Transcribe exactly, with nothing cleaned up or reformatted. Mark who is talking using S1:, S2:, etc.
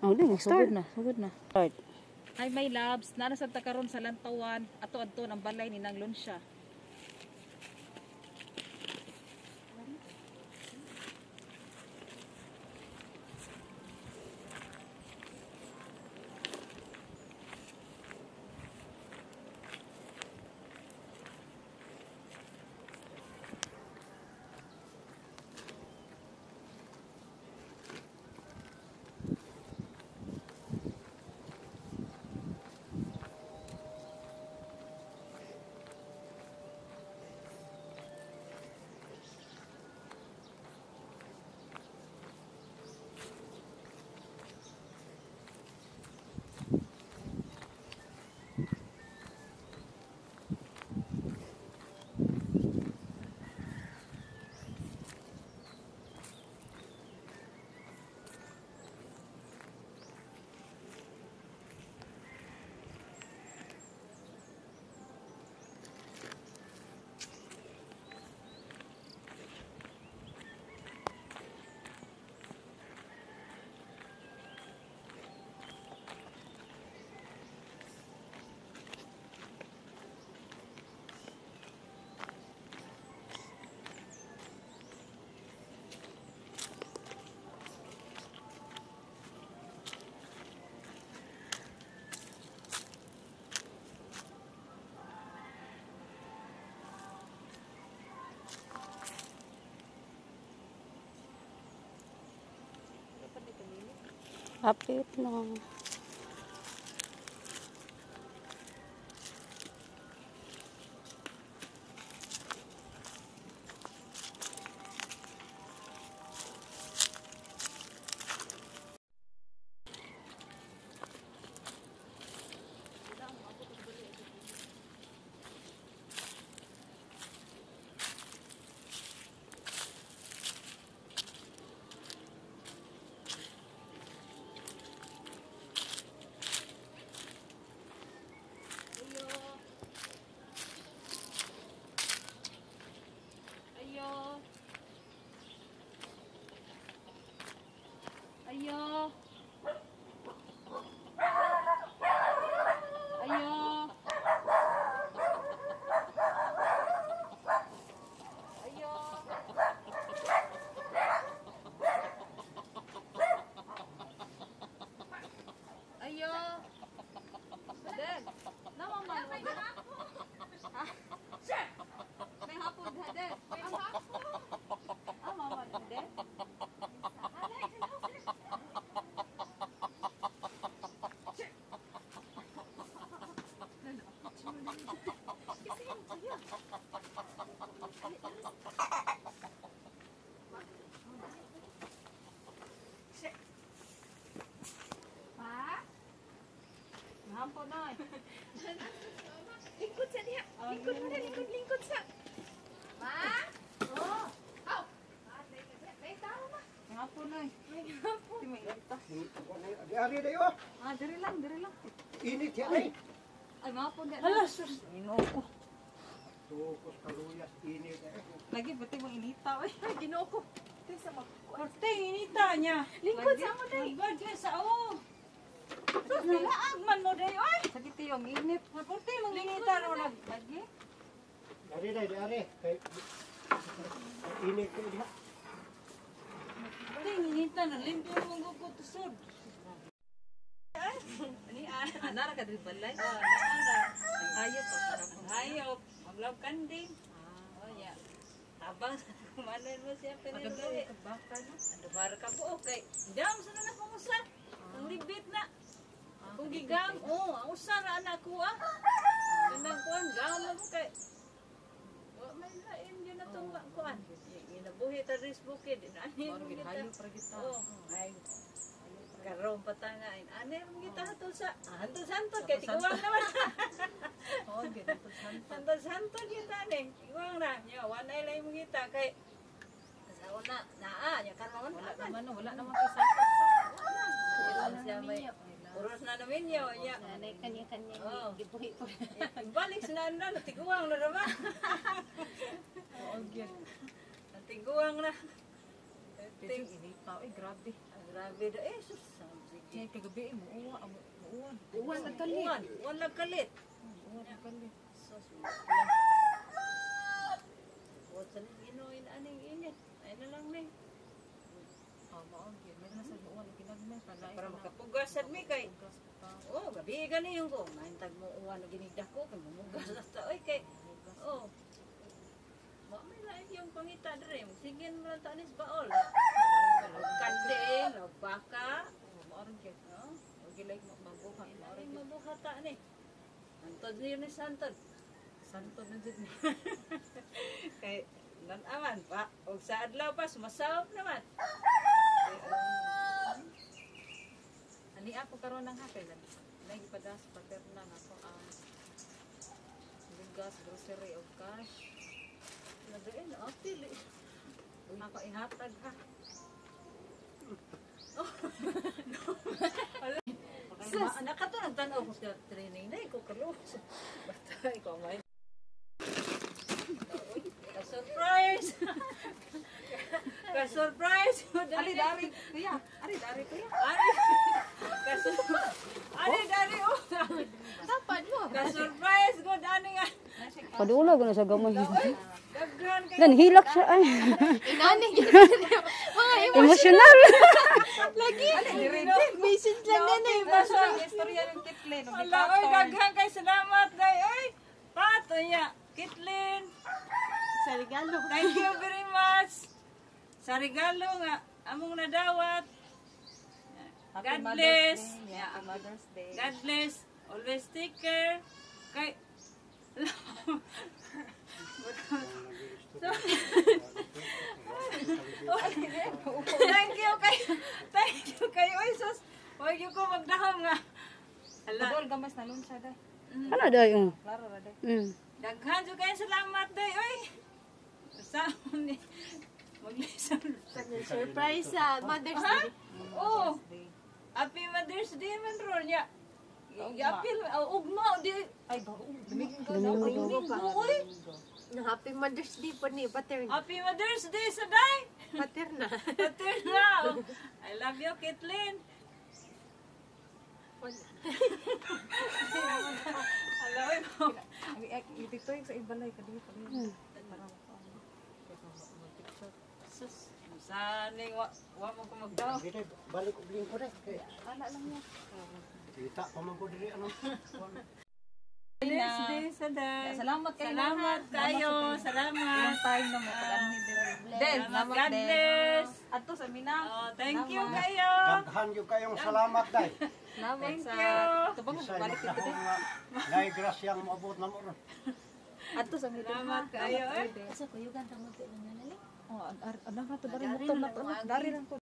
S1: Oh, di start
S2: na, sugod na.
S1: Start.
S2: Hi my loves, nana sa takaron sa lantawan, ato-adto ang balay ni nang Lunsya.
S1: Kapit lang.
S2: Ayo. Ayo. Ayo. Ayo. Dad, nama man mo dad? Ha? May hapon dad. May hapon. Ah, mama dad. Hampon na. Lingkod sa diha. Lingkod mo na, lingkod, lingkod sa. Ma? Oh. Aw. May tao ma. Hampon na. May hampon. May ita.
S3: Ari dayo.
S2: Ah, diri lang, diri lang.
S3: Init yan ay.
S2: Ay, mahapon na.
S1: Hala, sus. Ginoo ko.
S3: Tukos kaluyas init.
S2: Lagi pati mo inita. Ay, ginoo ko. Sa mag.
S1: Korte, inita niya.
S2: Lingkod sa mo dai.
S1: Magbad ka sa o. Sus, nalaag man mo dayo ay.
S2: Sakit yung init.
S1: Korte, manginita ro nag.
S2: Lagi.
S3: Ari day, ari. Kay init ko diha.
S1: Korte, inita na limpyo mong gugutusod.
S2: Ani ana ra ka diri balay.
S1: Ah, naara.
S2: Hayop pa sa
S1: Hayop, maglaw kanding.
S2: Ah, oh ya.
S1: Habang kumanan mo siya pinili.
S2: Baka na.
S1: Ano para ka po okay. Dam sa na kumusta? Ang libit na. Kung gigang, oh, ang usa ra anak ko ah. Kanang kuan, gama mo kay. Wa may lain yun atong kuan. Ginabuhi ta ris bukid. Ani
S2: Maro gid hayop ra gid ta.
S1: Oh, ay. Karong patangain. Ani ron kita hatol sa Hanto Santo kay tiguang naman.
S2: Oh, gid to santa.
S1: Hanto Santo kita ning. Tiguang na nya wanay lay mo kita kay sa una naa nya karon
S2: Wala
S1: wala
S2: naman, no, wala naman kasakit sa.
S1: Wala siya may uros na namin yo nya.
S4: Nanay kanya-kanya
S1: Oh.
S4: gibuhi po.
S1: Balik sa nanda tiguang na naman.
S2: Oh, gid.
S1: Tiguang na. Ting,
S2: Inita, ay grabe.
S1: ang grabe da. Eh, sus. Sige.
S2: Kaya kagabi, mo uwa, mo uwan.
S1: Uwan na kalit. Uwan, uwan na kalit.
S2: Uwan ang kalit.
S1: Sus. Huwag sa inuin aning init. Ay na lang ni.
S2: Ah, maon gyud. May nasa uwan ginagmay pala.
S1: Para makapugasan mi kay. Oh, gabi gani yung ko. Mahintag mo uwan na ginigda ko. Kay mamugas na ta. Oy, kay. Oh. Wa may lain yung pangita dre. Sige mo lang tanis baol. Kanding, baka.
S2: Maon gyud.
S1: No?
S2: O gilay mabuhat. Maon
S1: Maring
S2: gyud.
S1: mabuhata ni. Antod niyo ni Santod.
S2: Santo na jud ni.
S1: Kay nan aman pa. Og sa adlaw pa sumasawap naman. Kay, um,
S2: Ani ako karon nang hapay lang. Nay gipadas paterna na ko ang bigas, grocery o cash.
S1: nagain apil eh.
S2: Ako ihatag ha.
S1: Sus, nakato nagtanaw ko sa training na ko kalos. Basta ikaw may. Ka-surprise! Ka-surprise!
S2: Ari dari kuya. Ari dari kuya.
S1: Ari! Ka-surprise! Ari, dari oh!
S2: Tapad mo.
S1: Ka-surprise! Good, ani nga!
S4: Padula ko na sa gamay.
S1: Daghan kayo!
S4: Dan hilak siya ay.
S2: Inani.
S4: Emosyonal.
S2: Message lang na na yung basa. Istorya ng Kitlin.
S1: Ala, oy, daghan kayo! Salamat, day! Oy! Pato niya! Kitlin!
S2: Sa regalo.
S1: Thank you very much! Sa regalo nga, among nadawat. God bless!
S2: Yeah, Happy Mother's Day.
S1: God bless. Always take care. Kay Thank you kay Thank you kay Oy sus. Oy yung ko magdahom nga. Hala.
S2: Adol gamas na nun siya day.
S4: Ano daw yung?
S2: Klaro ra day.
S4: Mm.
S1: Daghan jud kay salamat day oy. Sa ni maglison.
S2: Surprise sa Mother's
S1: Ha?
S2: Day.
S1: Oh. Happy Mother's Day man ron ya. Yapil ugma di
S2: Ay, ba? Lumigin ko.
S1: Domingo oy.
S5: Happy Mother's Day po ni Paterna.
S1: Happy Mother's Day sa day.
S5: Paterna.
S1: Paterna. I love you, Kitlin. Hello, mo.
S2: Dito yung sa ibalay ka dito. Para
S1: Sus, saning wa wa mo ko magdaw.
S3: Dito, balik ko bling ko rin. Kaya,
S2: ala lang niya.
S3: kita pa man ko diri ano.
S1: Mother's Day sa day.
S2: Salamat kayo.
S1: Salamat kayo. Salamat.
S2: Yung time na mo. Pag-ani din. Den,
S1: Salamat. God bless.
S2: Ato sa Minang.
S1: Oh, thank you kayo.
S3: Daghan yung kayong salamat day.
S2: Salamat
S1: Thank
S2: sa...
S1: you.
S2: Ito ba
S3: Bisay
S2: balik ito
S3: magdahong
S2: din?
S3: nga. Ngay grasyang maabot na mo ron.
S2: Ato sa Minang.
S1: Salamat kayo. Eh.
S5: Sa kuyugan tamo po lang nalali.
S2: Oh, ano ka to? Dari mo to. Dari lang to.